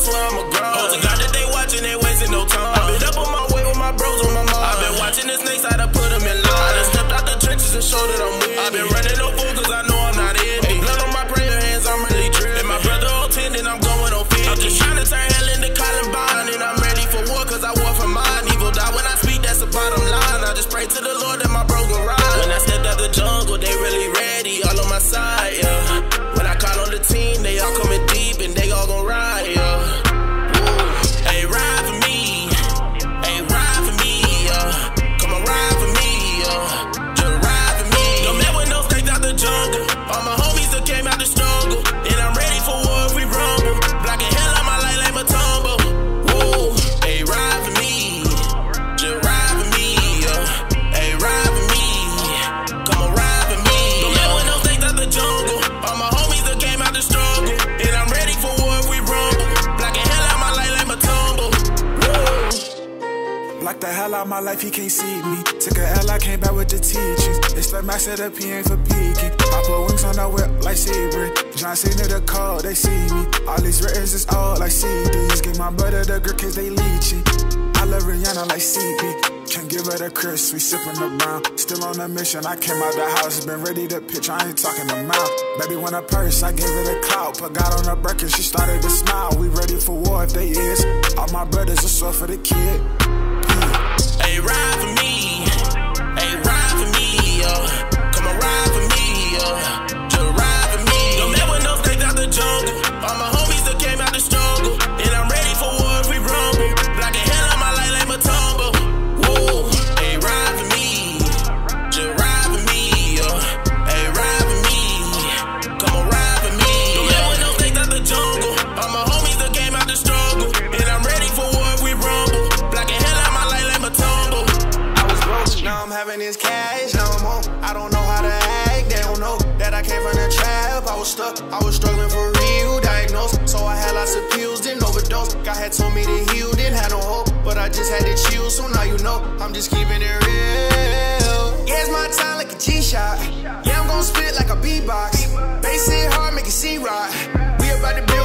swear I'm a grind. Hoes and God that they watching, they wasting no time. I been up on my way with my bros on my mind. I been watching the snakes, I done put them in line. I done stepped out the trenches and showed that I'm with. I been running no fool cause I know I'm not in. Hey, blood on my prayer hands, I'm really tripping. And my brother on 10 and I'm going on 50. I'm just trying to turn hell into Columbine. And I'm ready for war cause I war for mine. Evil die when I speak, that's the bottom line. I just pray to the Lord that my bro gon' ride. When I stepped out the jungle, they really ready, all on my side, yeah. When I call on the team, they all coming deep and they all gon' ride, yeah. Hey, ride for me, hey, ride for me, yeah. Come on, ride for me, yeah. Just ride for me. Don't met with no snakes out the jungle. All my homies that came out the struggle. And I'm ready for war if we rumble. Blocking hell out my life like Mutombo. Whoa, hey, ride for me, just ride for me, yeah. Hey, ride for me, come on, ride for me. Don't met with no snakes out the jungle. All my homies that came out the struggle. And I'm ready for war if we rumble. Blocking hell out my life like Mutombo. Block the hell out my life, he can't see me. Took a L, I came back with the teachings. It's the max at up, he ain't for peeking. I put wings on the whip like Sebring. John Cena the call, they see me. All these writtens is all like CDs. Give my brother the grip cause they leeching. I love Rihanna like CB. Can't give her the crisp, we sippin' the brown. Still on a mission, I came out the house, been ready to pitch, I ain't talking amount. Baby want a purse, I gave her the clout. Put God on her break and she started to smile. We ready for war if they is. All my brothers are sore for the kid. Hey, ride for me, hey, ride for me, yeah. Come on, ride for me, yeah. Just ride for me. Don't met with no snakes out the jungle. All my homies that came out the struggle. And I'm ready for war if we rumble. Blocking hell out my life like Mutombo. Whoa, hey, ride for me, just ride for me, yeah. Hey, ride for me, come on, ride for me. Don't met with no snakes out the jungle. All my homies that came out the struggle. And I'm ready for war if we rumble. Blocking hell out my life like Mutombo. Now I'm having this cash, now I'm home. I don't know how to act, they don't know that I came from the trap. I was stuck, I was struggling for real, diagnosed. So I had lots of pills, didn't overdose. God had told me to heal, didn't have no hope. But I just had to chill, so now you know I'm just keeping it real. Yeah, it's my time like a G-shot. Yeah, I'm gon' spit like a beatbox. Bass it hard, make it C-rock. We about to